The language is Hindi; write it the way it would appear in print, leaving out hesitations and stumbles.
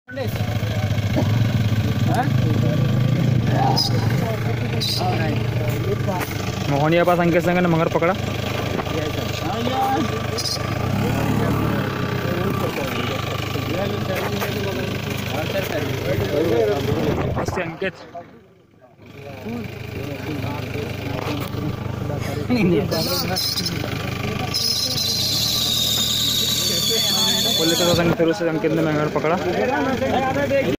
मोहनिया पास अंकित संघ ने मगर पकड़ा। अंकित पुलिस के साथ अंकित ने मगर पकड़ा।